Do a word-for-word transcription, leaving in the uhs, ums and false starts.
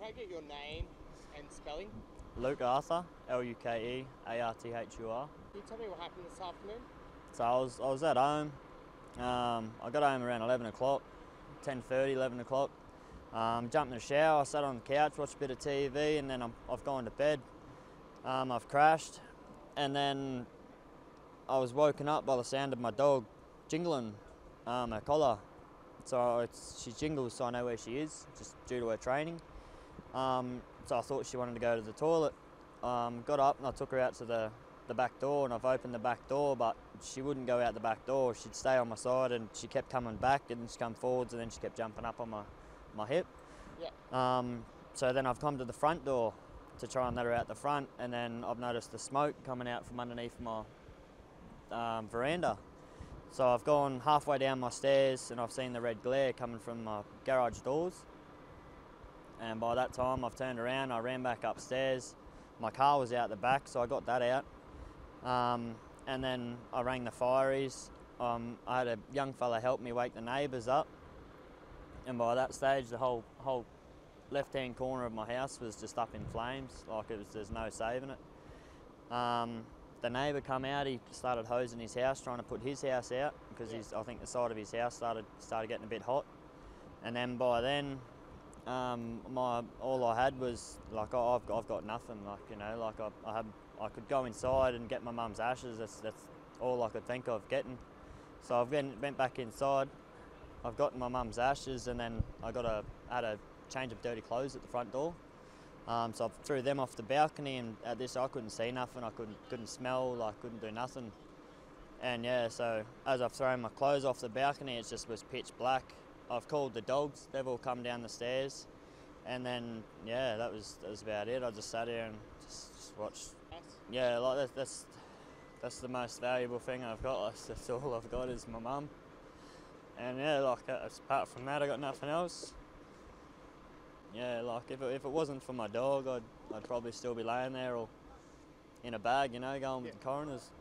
I get your name and spelling? Luke Arthur, L U K E A R T H U R. Can you tell me what happened this afternoon? So I was, I was at home. Um, I got home around eleven o'clock, ten thirty, eleven o'clock. Um, jumped in the shower, I sat on the couch, watched a bit of T V, and then I'm, I've gone to bed. Um, I've crashed, and then I was woken up by the sound of my dog jingling um, her collar. So it's, she jingles, so I know where she is, just due to her training. Um, so I thought she wanted to go to the toilet. Um, got up and I took her out to the, the back door, and I've opened the back door, but she wouldn't go out the back door. She'd stay on my side, and she kept coming back, and she come forwards, and then she kept jumping up on my, my hip. Yeah. Um, so then I've come to the front door to try and let her out the front, and then I've noticed the smoke coming out from underneath my um, veranda. So I've gone halfway down my stairs, and I've seen the red glare coming from my garage doors. And by that time I've turned around, I ran back upstairs. My car was out the back, so I got that out. Um, and then I rang the fireys. Um, I had a young fella help me wake the neighbours up. And by that stage, the whole whole left-hand corner of my house was just up in flames, like it was, there's no saving it. Um, the neighbour come out, he started hosing his house, trying to put his house out, because Yeah. he's, I think the side of his house started started getting a bit hot. And then by then, um, my all I had was, like, oh, I've, I've got nothing, like, you know, like I, I, had, I could go inside and get my mum's ashes, that's, that's all I could think of getting. So I went, went back inside, I've gotten my mum's ashes, and then I got a, had a change of dirty clothes at the front door. Um, so I threw them off the balcony, and at this I couldn't see nothing, I couldn't couldn't smell, I couldn't do nothing. And yeah, so as I've thrown my clothes off the balcony, it just was pitch black. I've called the dogs, they've all come down the stairs. And then, yeah, that was that was about it. I just sat here and just, just watched. Yeah, like that's, that's that's the most valuable thing I've got. That's, that's all I've got is my mum. And yeah, like apart from that, I got nothing else. Yeah, like if it, if it wasn't for my dog, I'd I'd probably still be laying there or in a bag, you know, going with Yeah. the coroners.